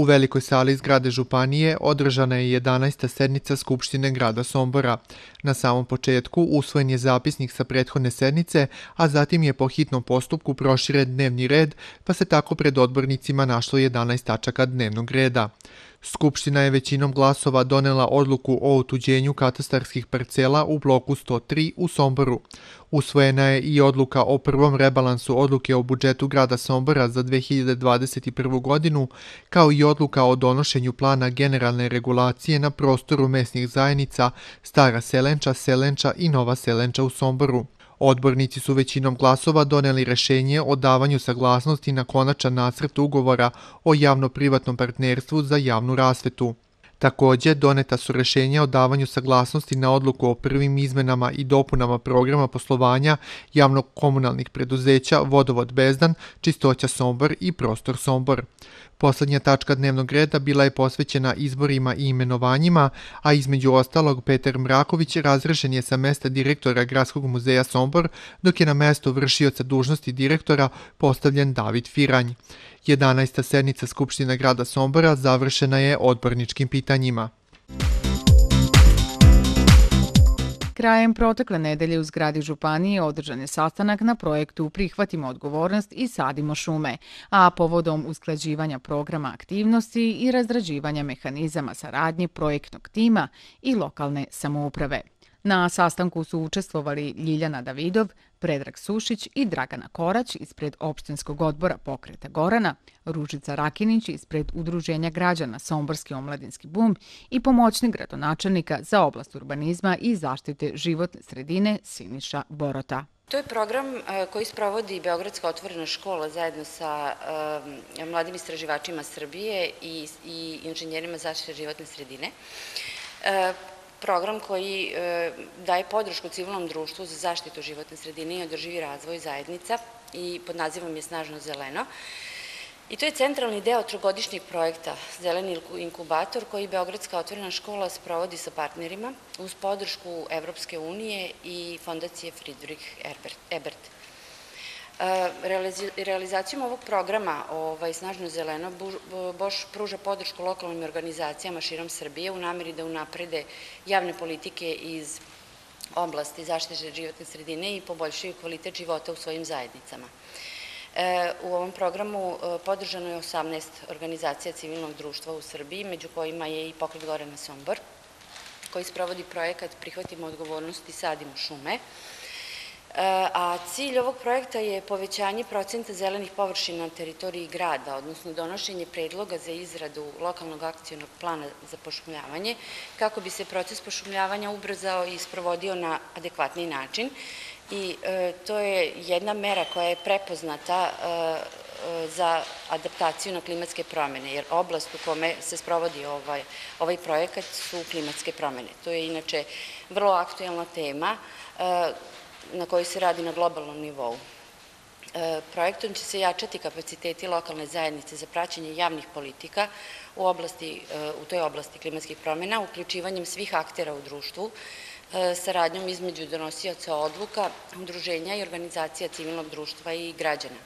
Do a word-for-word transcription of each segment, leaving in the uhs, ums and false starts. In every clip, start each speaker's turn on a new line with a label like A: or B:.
A: velikoj sali zgrade Županije održana je jedanaesta sednica Skupštine grada Sombora. Na samom početku usvojen je zapisnik sa prethodne sednice, a zatim je po hitnom postupku proširen dnevni red, pa se tako pred odbornicima našlo jedanaest tačaka dnevnog reda. Skupština je većinom glasova donela odluku o otuđenju katastarskih parcela u bloku sto tri u Somboru. Usvojena je i odluka o prvom rebalansu odluke o budžetu grada Sombora za dve hiljade dvadeset prvu. godinu, kao i odluka o donošenju plana generalne regulacije na prostoru mesnih zajednica Stara Selenča, Selenča i Nova Selenča u Somboru. Odbornici su većinom glasova doneli rešenje o davanju saglasnosti na konačan nacrt ugovora o javno-privatnom partnerstvu za javnu rasvetu. Takođe, doneta su rešenja o davanju saglasnosti na odluku o prvim izmenama i dopunama programa poslovanja javno-komunalnih preduzeća Vodovod Bezdan, Čistoća Sombor i Prostor Sombor. Poslednja tačka dnevnog reda bila je posvećena izborima i imenovanjima, a između ostalog Petar Mraković razrešen je sa mesta direktora Gradskog muzeja Sombor, dok je na mesto vršioca dužnosti direktora postavljen David Firanj. jedanaesta sednica Skupštine grada Sombora završena je odborničkim pitanjima.
B: Krajem protekle nedelje u zgradi Županije održan je sastanak na projektu Prihvatimo odgovornost i sadimo šume, a povodom usklađivanja programa aktivnosti i razrađivanja mehanizama saradnje projektnog tima i lokalne samouprave. Na sastanku su učestvovali Ljiljana Davidov, Predrag Sušić i Dragana Korać ispred Opštinskog odbora Pokreta Gorana, Ružica Rakinić ispred Udruženja građana Somborski omladinski bum i pomoćnik gradonačelnika za oblast urbanizma i zaštite životne sredine Siniša Borota.
C: To je program koji sprovodi Beogradska otvorena škola zajedno sa mladim istraživačima Srbije i inženjerima zaštite životne sredine. Program koji daje podršku civilnom društvu za zaštitu životne sredine i održivi razvoj zajednica i pod nazivom je Snažno zeleno. I to je centralni deo trogodišnjeg projekta Zeleni inkubator koji Beogradska otvorena škola sprovodi sa partnerima uz podršku Evropske unije i fondacije Friedrich Ebert. Realizacijom ovog programa Snažno zeleno Boš pruža podršku lokalnim organizacijama širom Srbije u nameri da unaprede javne politike iz oblasti zaštite životne sredine i poboljšaju kvalitet života u svojim zajednicama. U ovom programu podržano je osamnaest organizacija civilnog društva u Srbiji, među kojima je i Pokret Gorana Sombor, koji sprovodi projekat Prihvatimo odgovornost i sadimo šume. A cilj ovog projekta je povećanje procenta zelenih površina na teritoriji grada, odnosno donošenje predloga za izradu lokalnog akcionog plana za pošumljavanje, kako bi se proces pošumljavanja ubrzao i sprovodio na adekvatni način. I to je jedna mera koja je prepoznata za adaptaciju na klimatske promene, jer oblast u kome se sprovodi ovaj projekat su klimatske promene. To je inače vrlo aktuelna tema na kojoj se radi na globalnom nivou. Projektom će se jačati kapaciteti lokalne zajednice za praćenje javnih politika u toj oblasti klimatskih promena, uključivanjem svih aktera u društvu, saradnjom između donosioca odluka, udruženja i organizacija civilnog društva i građana.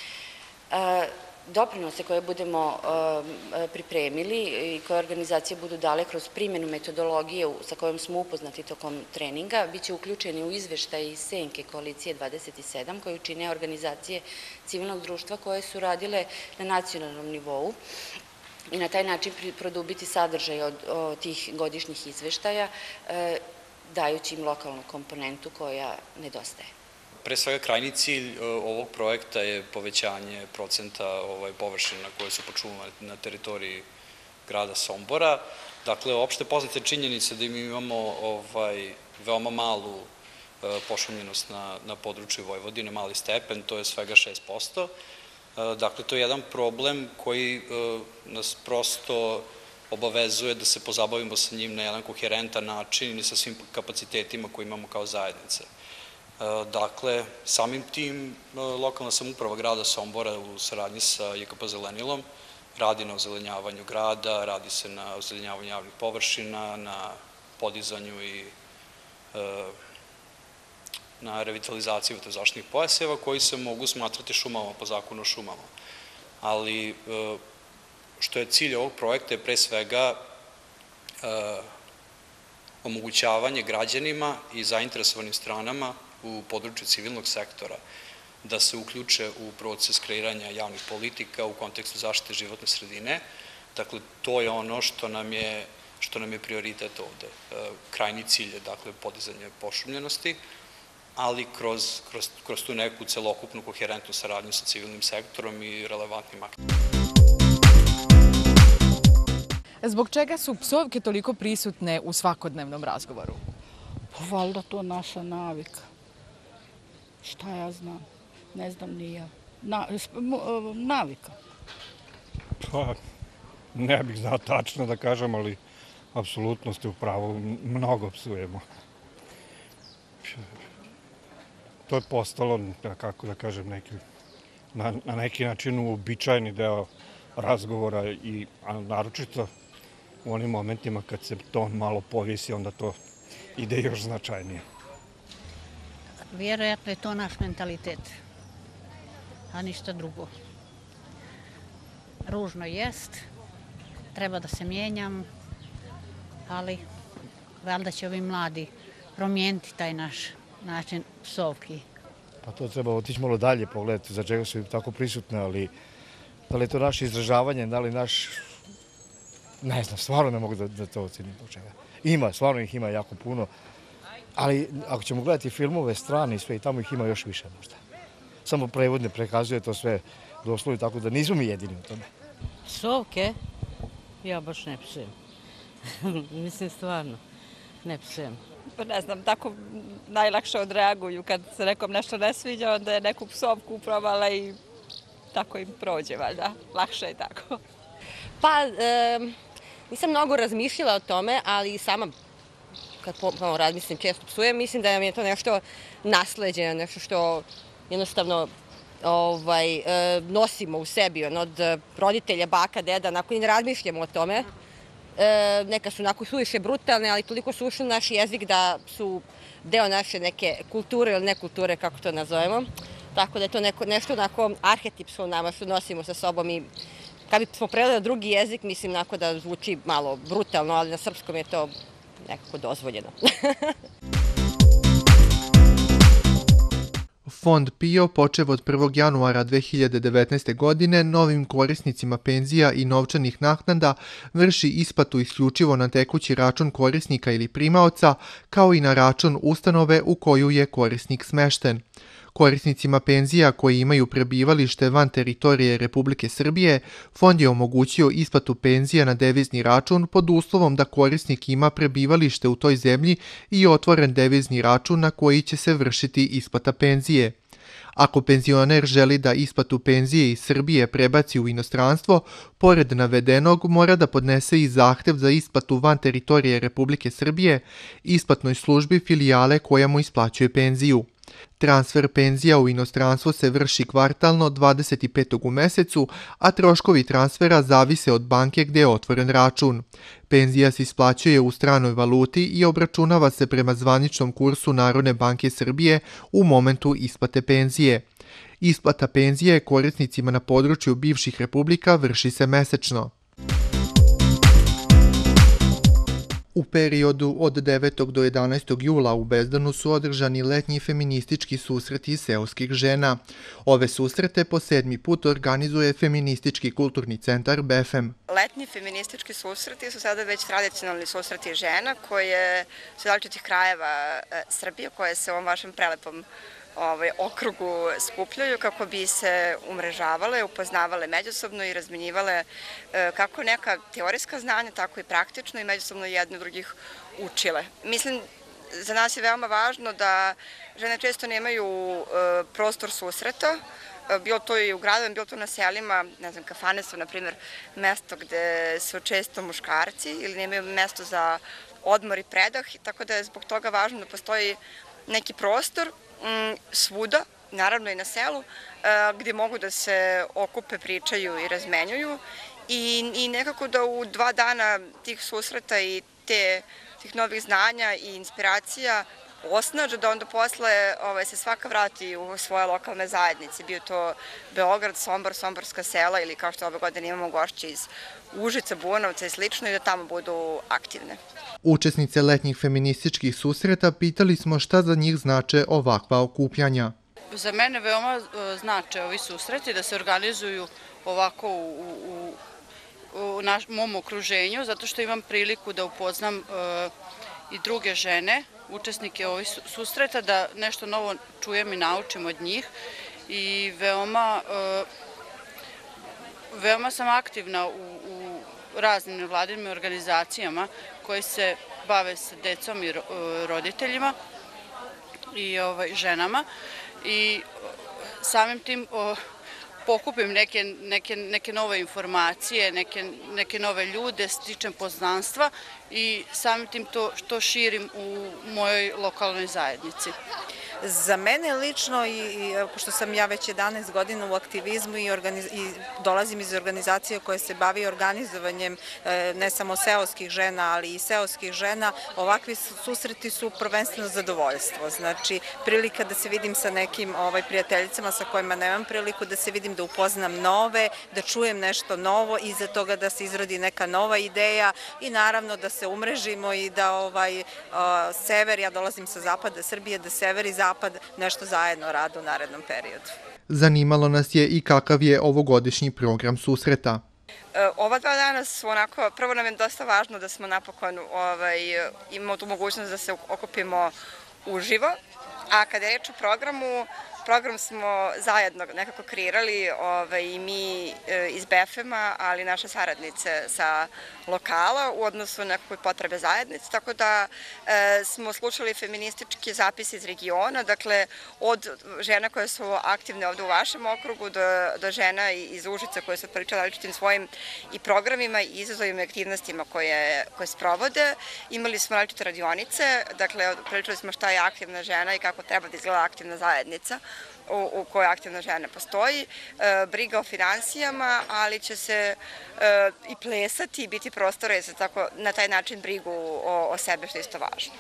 C: Doprinose koje budemo pripremili i koje organizacije budu dale kroz primjenu metodologije sa kojom smo upoznati tokom treninga, bit će uključeni u izveštaj iz Senke koalicije dvadeset sedam, koju čine organizacije civilnog društva koje su radile na nacionalnom nivou i na taj način produbiti sadržaj od tih godišnjih izveštaja, dajući im lokalnu komponentu koja nedostaje.
D: Pre svega, krajnji cilj ovog projekta je povećanje procenta površina koje su pošumljene na teritoriji grada Sombora. Dakle, opšte poznate činjenice da mi imamo veoma malu pošumljenost na području Vojvodine, mali stepen, to je svega šest posto. Dakle, to je jedan problem koji nas prosto obavezuje da se pozabavimo sa njim na jedan koherentan način i sa svim kapacitetima koje imamo kao zajednice. Dakle, samim tim lokalna samouprava grada Sombora u saradnji sa J K P Zelenilom radi na ozelenjavanju grada, radi se na ozelenjavanju javnih površina, na podizanju i na revitalizaciju zaštitnih pojaseva koji se mogu smatrati šumama po zakonu o šumama. Ali što je cilj ovog projekta je pre svega omogućavanje građanima i zainteresovanim stranama u području civilnog sektora da se uključe u proces kreiranja javnih politika u kontekstu zaštite životne sredine. Dakle, to je ono što nam je, što nam je prioritet ovde. Krajnji cilj je, dakle, podizanje pošumljenosti, ali kroz, kroz, kroz tu neku celokupnu koherentnu saradnju sa civilnim sektorom i relevantnim aktivima.
B: Zbog čega su psovke toliko prisutne u svakodnevnom razgovoru?
E: Pa valjda to naša navika. Šta ja znam? Ne znam ni ja. Na, navika.
F: Pa, ne bih znao tačno da kažem, ali apsolutno ste u pravu, mnogo psujemo. To je postalo, kako da kažem, neki, na, na neki način uobičajeni deo razgovora i a naročito u onim momentima kad se ton malo povisi, onda to ide još značajnije.
E: Vjerojatno je to naš mentalitet, a ništa drugo. Ružno jest, treba da se mijenjamo, ali valjda će ovi mladi promijeniti taj naš način psovki.
G: Pa to treba otići malo dalje pogledati za čega su tako prisutne, ali da li je to naše izražavanje, da li naš... Ne znam, stvarno ne mogu da, da to ocenim do čega. Ima, stvarno ih ima jako puno, ali ako ćemo gledati filmove, strane i sve, i tamo ih ima još više možda. Samo prevodne prikazuje to sve doslovno, tako da nismo mi jedini u tome.
H: Psovke? Ja baš ne psujem. Mislim, stvarno, ne psujem.
I: Pa ne znam, tako najlakše odreaguju kad se nekom nešto ne sviđa, onda je neku psovku probala i tako im prođe, valjda. Lakše je tako.
J: Pa, e, nisam mnogo razmišljala o tome, ali sama kad pomalo razmislim, često psujem, mislim da nam je to nešto nasleđeno, nešto što jednostavno ovaj, e, nosimo u sebi, on, od roditelja, baka, deda, onako i ne razmišljamo o tome. E, neka su onako suviše brutalne, ali toliko su ušli u naš jezik da su deo naše neke kulture ili nekulture, kako to nazovemo. Tako da je to neko, nešto onako arhetipsko nama što nosimo sa sobom i kad bismo preveli na drugi jezik, mislim onako da zvuči malo brutalno, ali na srpskom je to nekako dozvoljeno.
A: Fond PIO počev od prvog januara dve hiljade devetnaeste. godine novim korisnicima penzija i novčanih naknada vrši isplatu isključivo na tekući račun korisnika ili primaoca, kao i na račun ustanove u koju je korisnik smešten. Korisnicima penzija koji imaju prebivalište van teritorije Republike Srbije, Fond je omogućio isplatu penzija na devizni račun pod uslovom da korisnik ima prebivalište u toj zemlji i otvoren devizni račun na koji će se vršiti isplata penzije. Ako penzioner želi da isplatu penzije iz Srbije prebaci u inostranstvo, pored navedenog mora da podnese i zahtev za isplatu van teritorije Republike Srbije isplatnoj službi filijale koja mu isplaćuje penziju. Transfer penzija u inostranstvo se vrši kvartalno dvadeset petog u mesecu, a troškovi transfera zavise od banke gde je otvoren račun. Penzija se isplaćuje u stranoj valuti i obračunava se prema zvaničnom kursu Narodne banke Srbije u momentu isplate penzije. Isplata penzije korisnicima na području bivših republika vrši se mesečno. U periodu od devetog do jedanaestog jula u Bezdanu su održani letnji feministički susreti seoskih žena. Ove susrete po sedmi put organizuje Feministički kulturni centar B E F E M.
K: Letnji feministički susreti su sada već tradicionalni susreti žena koje su iz različitih krajeva Srbije, koje se u ovom vašem prelepom ovaj, okrugu skupljaju kako bi se umrežavale, upoznavale međusobno i razmenjivale e, kako neka teorijska znanja, tako i praktično i međusobno jedne od drugih učile. Mislim, za nas je veoma važno da žene često nemaju e, prostor susreta, bilo to i u gradovima, bilo to na selima, ne znam, kafane su, na primjer, mesto gde su često muškarci ili nemaju mesto za odmor i predah, tako da je zbog toga važno da postoji neki prostor svuda, naravno i na selu, gdje mogu da se okupe, pričaju i razmenjuju i, i nekako da u dva dana tih susreta i te, tih novih znanja i inspiracija osnaže, da onda posle ovaj, se svaka vrati u svoje lokalne zajednice, bio to Beograd, Sombor, Somborska sela ili kao što ove godine imamo gošće iz Užica, Bujanovca i slično i da tamo budu aktivne.
A: Učesnice letnjih feminističkih susreta pitali smo šta za njih znače ovakva okupljanja.
L: Za mene veoma znače ovi susreti da se organizuju ovako u, u, u naš, mom okruženju, zato što imam priliku da upoznam e, i druge žene, učesnike ovih susreta, da nešto novo čujem i naučim od njih i veoma, e, veoma sam aktivna u, u raznim nevladinim organizacijama koje se bave sa decom i roditeljima i ovaj, ženama i samim tim o, pokupim neke, neke, neke nove informacije, neke, neke nove ljude, stičem poznanstva i samim tim to što širim u mojoj lokalnoj zajednici.
M: Za mene lično, i, i pošto sam ja već jedanaest godina u aktivizmu i, organiz, i dolazim iz organizacije koja se bavi organizovanjem e, ne samo seoskih žena, ali i seoskih žena, ovakvi susreti su prvenstveno zadovoljstvo. Znači, prilika da se vidim sa nekim ovaj, prijateljicama sa kojima nemam priliku, da se vidim, da upoznam nove, da čujem nešto novo, iza toga da se izrodi neka nova ideja i naravno da se umrežimo i da ovaj, o, sever, ja dolazim sa zapada Srbije, da sever i zapad Zapad nešto zajedno rade u narednom periodu.
A: Zanimalo nas je i kakav je ovogodišnji program susreta.
K: Ova dva dana su onako, prvo nam je dosta važno da smo napokon ovaj, imamo tu mogućnost da se okupimo uživo, a kada je reč o programu, program smo zajedno nekako kreirali ovaj, i mi e, iz B E F E-a, ali naše saradnice sa lokala u odnosu na nekakve potrebe zajednice, tako da e, smo slušali feminističke zapise iz regiona, dakle od žena koje su aktivne ovde u vašem okrugu do, do žena iz Užica koje su pričale različitim svojim i programima i izazovima i aktivnostima koje, koje sprovode. Imali smo različite radionice, dakle pričali smo šta je aktivna žena i kako treba da izgleda aktivna zajednica u, u kojoj aktivna žena postoji, e, briga o finansijama, ali će se e, i plesati i biti prostora da se tako na taj način brigu o, o sebe, što je isto važno.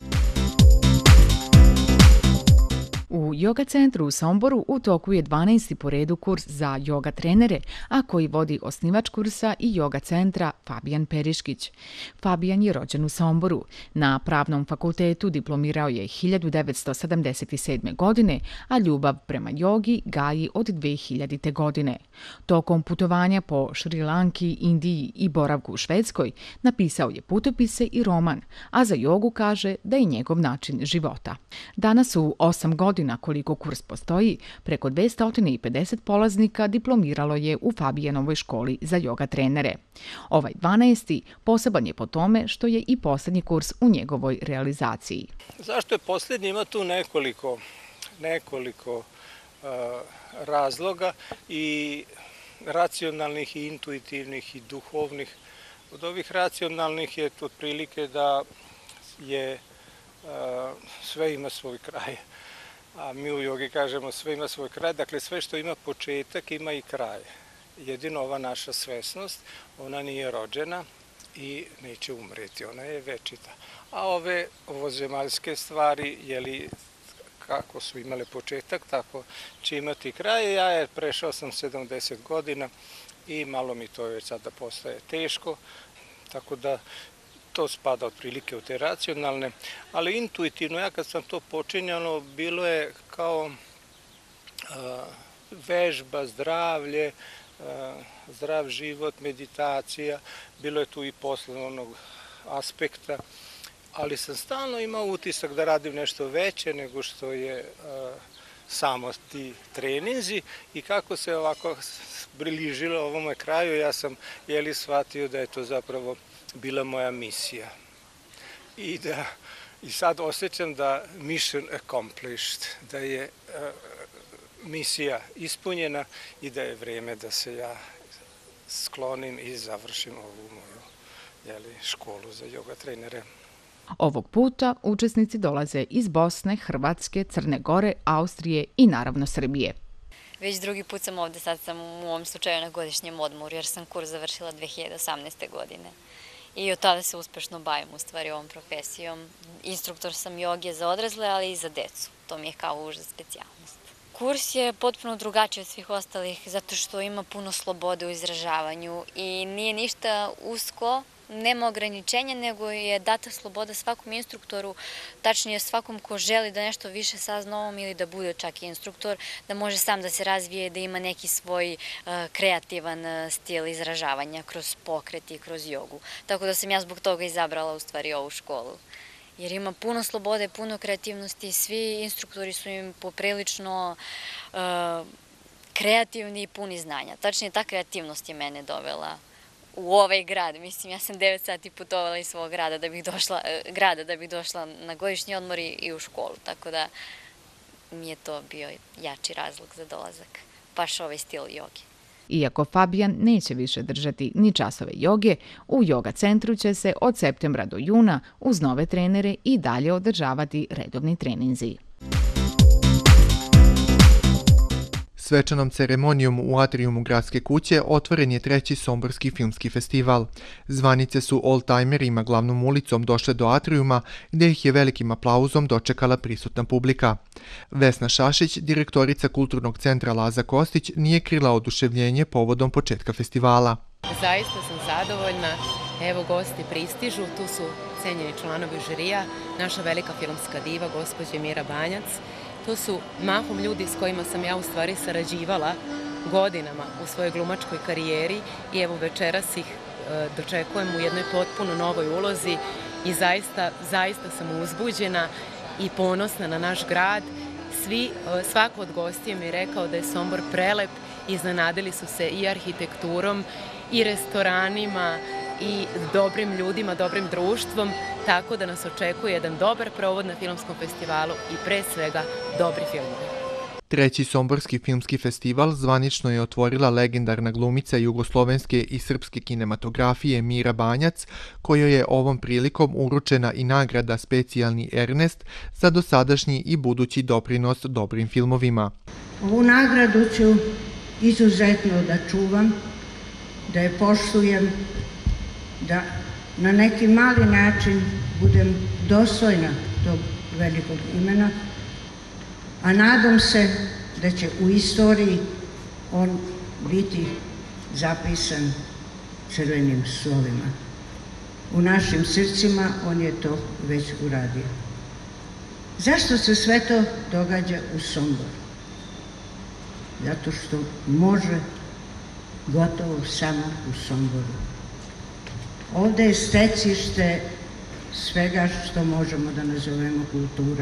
B: U Yoga centru u Somboru u toku je dvanaesti po redu kurs za yoga trenere, a koji vodi osnivač kursa i Yoga centra Fabijan Periškić. Fabijan je rođen u Somboru. Na Pravnom fakultetu diplomirao je hiljadu devetsto sedamdeset sedme. godine, a ljubav prema jogi gaji od dve hiljadite. godine. Tokom putovanja po Šrilanki, Indiji i boravku u Švedskoj napisao je putopise i roman, a za jogu kaže da je njegov način života. Danas u osam godina koliko kurs postoji, preko dvesta pedeset polaznika diplomiralo je u Fabijanovoj školi za joga trenere. Ovaj dvanaesti poseban je po tome što je i poslednji kurs u njegovoj realizaciji.
N: Zašto je poslednji? Ima tu nekoliko, nekoliko uh, razloga i racionalnih i intuitivnih i duhovnih. Od ovih racionalnih je otprilike da je uh, sve ima svoj kraj. A mi u jogi kažemo sve ima svoj kraj, dakle sve što ima početak ima i kraj. Jedino ova naša svesnost, ona nije rođena i neće umreti, ona je večita. A ove ovozemaljske stvari, jeli, kako su imale početak, tako će imati kraj. Ja je prešao sam sedamdeset godina i malo mi to već sada postaje teško, tako da to spada otprilike u te racionalne, ali intuitivno, ja kad sam to počinjalo, bilo je kao a, vežba, zdravlje, a, zdrav život, meditacija, bilo je tu i poslovnog aspekta, ali sam stalno imao utisak da radim nešto veće nego što je a, samo ti treninzi i kako se ovako bližilo ovome kraju, ja sam jeli shvatio da je to zapravo bila moja misija. I da i sad osjećam da mission accomplished, da je uh, misija ispunjena i da je vreme da se ja sklonim i završim ovu moju jeli, školu za joga trenere.
B: Ovog puta učesnici dolaze iz Bosne, Hrvatske, Crne Gore, Austrije i naravno Srbije.
O: Već drugi put sam ovde, sad sam u ovom slučaju na godišnjem odmoru jer sam kurs završila dve hiljade osamnaeste. godine. i od tada se uspešno bavim u stvari ovom profesijom. Instruktor sam joge za odrasle, ali i za decu. To mi je kao uža specijalnost. Kurs je potpuno drugačiji od svih ostalih zato što ima puno slobode u izražavanju i nije ništa usko, nema ograničenja, nego je data sloboda svakom instruktoru, tačnije svakom ko želi da nešto više sazna ovom ili da bude čak i instruktor, da može sam da se razvije, da ima neki svoj uh, kreativan uh, stil izražavanja kroz pokret i kroz jogu. Tako da sam ja zbog toga izabrala u stvari ovu školu. Jer ima puno slobode, puno kreativnosti, svi instruktori su im poprilično uh, kreativni i puni znanja. Tačnije, ta kreativnost je mene dovela u ovaj grad. Mislim, ja sam devet sati putovala iz svog grada da bih došla, grada da bih došla na godišnji odmor i u školu, tako da mi je to bio jači razlog za dolazak, baš ovaj stil joge.
B: Iako Fabijan neće više držati ni časove joge, u joga centru će se od septembra do juna uz nove trenere i dalje održavati redovni treninzi.
A: Svečanom ceremonijom u atrijumu Gradske kuće otvoren je treći Somborski filmski festival. Zvanice su oldtimerima glavnom ulicom došle do atrijuma, gde ih je velikim aplauzom dočekala prisutna publika. Vesna Šašić, direktorica Kulturnog centra Laza Kostić, nije krila oduševljenje povodom početka festivala.
P: Zaista sam zadovoljna. Evo, gosti pristižu, tu su cenjeni članovi žirija, naša velika filmska diva, gospođa Mira Banjac. To su mahom ljudi s kojima sam ja u stvari sarađivala godinama u svojoj glumačkoj karijeri i evo večeras ih dočekujem u jednoj potpuno novoj ulozi i zaista, zaista sam uzbuđena i ponosna na naš grad. Svi, svako od gostija mi je rekao da je Sombor prelep, iznenadili su se i arhitekturom i restoranima i dobrim ljudima, dobrim društvom, tako da nas očekuje jedan dobar provod na filmskom festivalu i pre svega dobri filmovi.
A: Treći Somborski filmski festival zvanično je otvorila legendarna glumica jugoslovenske i srpske kinematografije Mira Banjac, kojoj je ovom prilikom uručena i nagrada Specijalni Ernest za dosadašnji i budući doprinos dobrim filmovima.
Q: Ovu nagradu ću izuzetno da čuvam, da je poštujem, da na neki mali način budem dostojna tog velikog imena, a nadam se da će u istoriji on biti zapisan crvenim slovima. U našim srcima on je to već uradio. Zašto se sve to događa u Somboru? Zato što može gotovo samo u Somboru. Ovde je stecište svega što možemo da nazovemo kultura.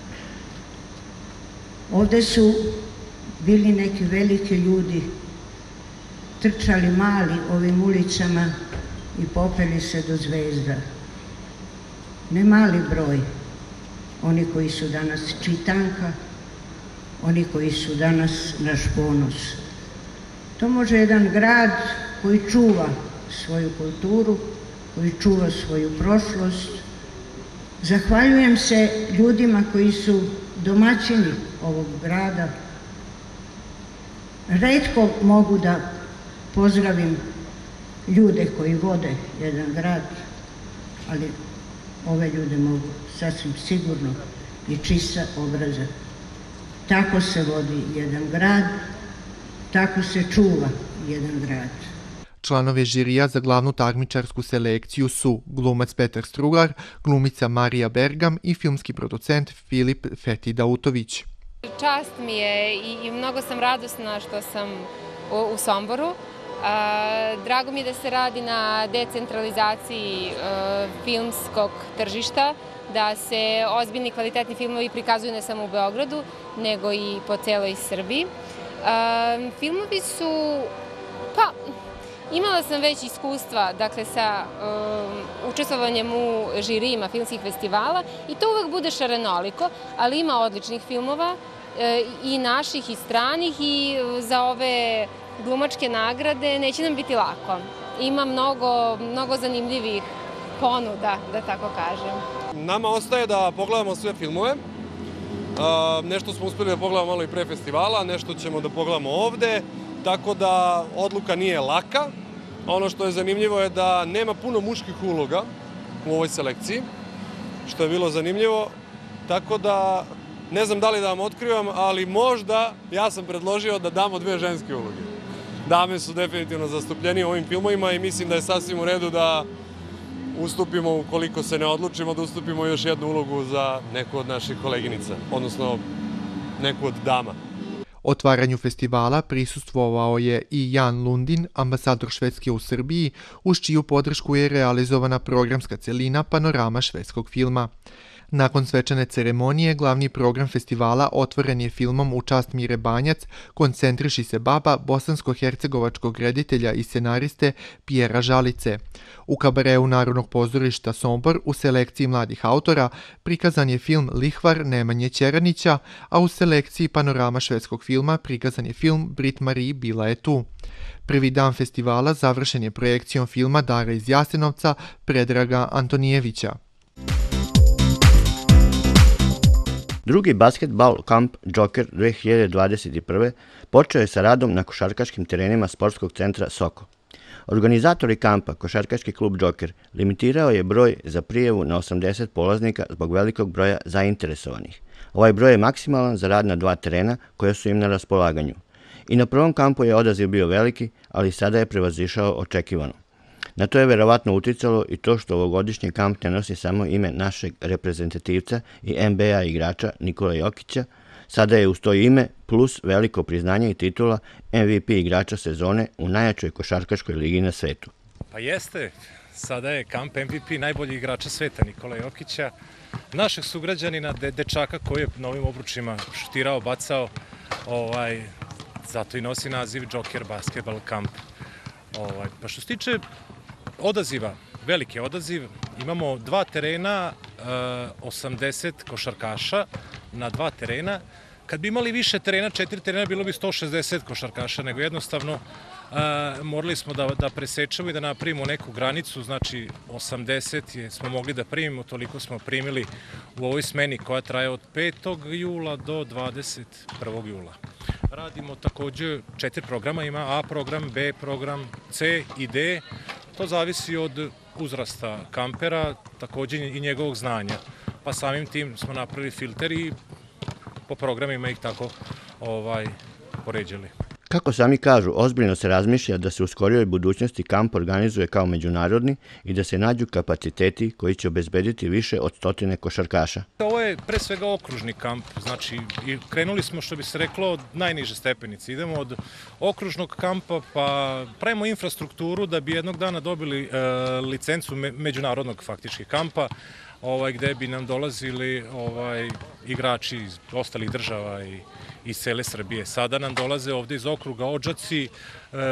Q: Ovde su bili neki veliki ljudi, trčali mali ovim ulicama i popeli se do zvezda. Ne mali broj, oni koji su danas čitanka, oni koji su danas naš ponos. To može jedan grad koji čuva svoju kulturu, koji čuva svoju prošlost. Zahvaljujem se ljudima koji su domaćini ovog grada. Retko mogu da pozdravim ljude koji vode jedan grad, ali ove ljude mogu sasvim sigurno i čista obraza. Tako se vodi jedan grad, tako se čuva jedan grad.
A: Članovi žirija za glavnu takmičarsku selekciju su glumac Petar Strugar, glumica Marija Bergam i filmski producent Filip Feti Dautović.
R: Čast mi je i mnogo sam radosna što sam u Somboru. Drago mi je da se radi na decentralizaciji filmskog tržišta, da se ozbiljni kvalitetni filmovi prikazuju ne samo u Beogradu, nego i po celoj Srbiji. Filmovi su, pa, imala sam već iskustva, dakle, sa učestvovanjem u žirijima filmskih festivala i to uvek bude šarenoliko, ali ima odličnih filmova i naših i stranih i za ove glumačke nagrade neće nam biti lako. Ima mnogo, mnogo zanimljivih ponuda, da tako kažem.
S: Nama ostaje da pogledamo sve filmove. Nešto smo uspeli da pogledamo malo i pre festivala, nešto ćemo da pogledamo ovde, tako da odluka nije laka, Ono što je zanimljivo je da nema puno muških uloga u ovoj selekciji, što je bilo zanimljivo, tako da ne znam da li da vam otkrivam, ali možda ja sam predložio da damo dve ženske uloge. Dame su definitivno zastupljenije u ovim filmovima i mislim da je sasvim u redu da ustupimo, ukoliko se ne odlučimo, da ustupimo još jednu ulogu za neku od naših koleginica, odnosno neku od dama.
A: Otvaranju festivala prisustvovao je i Jan Lundin, ambasador Švedske u Srbiji, uz čiju podršku je realizovana programska celina Panorama švedskog filma. Nakon svečane ceremonije, glavni program festivala otvoren je filmom u čast Mire Banjac, Koncentriši se baba, bosansko-hercegovačkog reditelja i scenariste Pjera Žalice. U kabareu Narodnog pozorišta Sombor u selekciji mladih autora prikazan je film Lihvar Nemanje Ćeranića, a u selekciji Panorama švedskog filma prikazan je film Brit Marie bila je tu. Prvi dan festivala završen je projekcijom filma Dara iz Jasenovca Predraga Antonijevića.
T: Drugi basketbal kamp Joker dve hiljade dvadeset prve. počeo je sa radom na košarkaškim terenima sportskog centra Soko. Organizatori kampa, košarkaški klub Joker, limitirao je broj za prijavu na osamdeset polaznika zbog velikog broja zainteresovanih. Ovaj broj je maksimalan za rad na dva terena koja su im na raspolaganju. I na prvom kampu je odaziv bio veliki, ali sada je prevazišao očekivano. Na to je verovatno uticalo i to što ovogodišnji kamp ne nosi samo ime našeg reprezentativca i N B A igrača Nikola Jokića, sada je uz to ime plus veliko priznanje i titula M V P igrača sezone u najjačoj košarkaškoj ligi na svetu.
U: Pa jeste, sada je kamp M V P najbolji igrača sveta Nikola Jokića, našeg sugrađanina, dečaka koji je na ovim obručima šutirao, bacao, ovaj, zato i nosi naziv Joker Basketball Camp. Ovaj, pa što se tiče odaziva, veliki odaziv, imamo dva terena, osamdeset košarkaša na dva terena. Kad bi imali više terena, četiri terena, bilo bi sto šezdeset košarkaša, nego jednostavno morali smo da, da presečemo i da napravimo neku granicu, znači osamdeset je, smo mogli da primimo, toliko smo primili u ovoj smeni koja traje od petog jula do dvadeset prvog jula. Radimo takođe četiri programa, ima A program, B program, C i D, to zavisi od uzrasta kampera, takođe i njegovog znanja, pa samim tim smo napravili filter i po programima ih tako ovaj, poređali.
T: Kako sami kažu, ozbiljno se razmišlja da se u skorijoj budućnosti kamp organizuje kao međunarodni i da se nađu kapaciteti koji će obezbediti više od stotine košarkaša.
U: Ovo je pre svega okružni kamp, znači krenuli smo, što bi se reklo, od najniže stepenice. Idemo od okružnog kampa pa pravimo infrastrukturu da bi jednog dana dobili licencu međunarodnog faktički kampa, ovaj, gde bi nam dolazili ovaj, igrači iz ostalih država i iz cele Srbije. Sada nam dolaze ovde iz okruga Odžaci, e,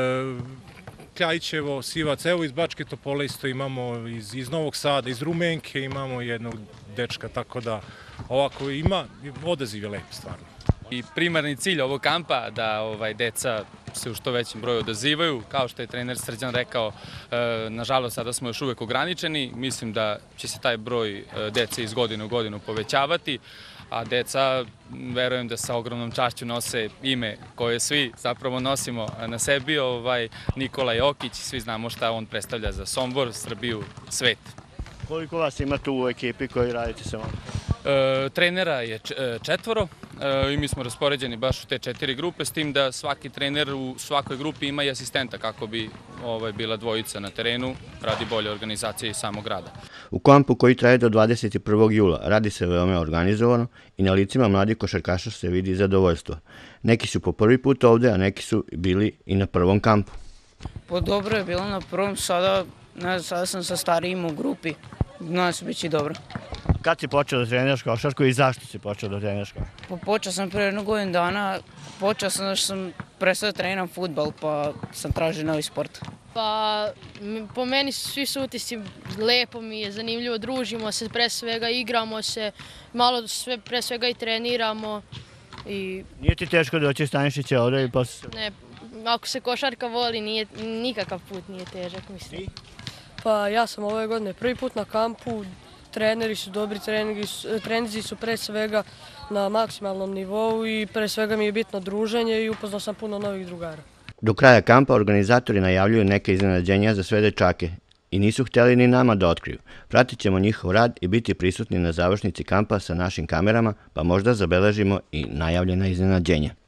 U: Kljajićevo, Sivac, evo iz Bačke Topole isto imamo, iz, iz Novog Sada, iz Rumenke imamo jednog dečka, tako da ovako ima, odaziv je lep stvarno.
V: I primarni cilj ovog kampa da ovaj, deca se u što većem broju odazivaju. Kao što je trener Srđan rekao, e, nažalost sada smo još uvek ograničeni. Mislim da će se taj broj dece iz godine u godinu povećavati, a deca, verujem da sa ogromnom čašću nose ime koje svi zapravo nosimo na sebi, ovaj, Nikola Jokić, svi znamo šta on predstavlja za Sombor, Srbiju, svet.
T: Koliko vas ima tu u ekipi koji radite sa vama?
V: E, trenera je četvoro e, i mi smo raspoređeni baš u te četiri grupe, s tim da svaki trener u svakoj grupi ima i asistenta kako bi ovaj, bila dvojica na terenu, radi bolje organizacije i samog rada.
T: U kampu koji traje do dvadeset prvog jula radi se veoma organizovano i na licima mladih košarkaša se vidi zadovoljstvo. Neki su po prvi put ovde, a neki su bili i na prvom kampu.
W: Pa dobro je bilo na prvom, sada, ne, sada sam sa starijim u grupi, nadam se biti dobro.
T: Kad si počeo da treniraš košarku i zašto si počeo da treniraš košarku?
W: Pa počeo sam pre jednu godinu dana, počeo sam da sam prestao da treniram fudbal, pa sam tražio novi sport.
X: Pa po meni svi su utisci, lepo mi je, zanimljivo, družimo se, pre svega igramo se, malo sve pre svega i treniramo. I...
T: Nije ti teško doći Stanišića ovde i posle?
X: Ne, ako se košarka voli, nije, nikakav put nije težak, mislim.
Y: I? Pa ja sam ove godine prvi put na kampu, treneri su dobri, treninzi su pre svega na maksimalnom nivou i pre svega mi je bitno druženje i upoznao sam puno novih drugara.
T: Do kraja kampa organizatori najavljuju neke iznenađenja za sve dečake i nisu htjeli ni nama da otkriju. Pratit ćemo njihov rad i biti prisutni na završnici kampa sa našim kamerama, pa možda zabeležimo i najavljena iznenađenja.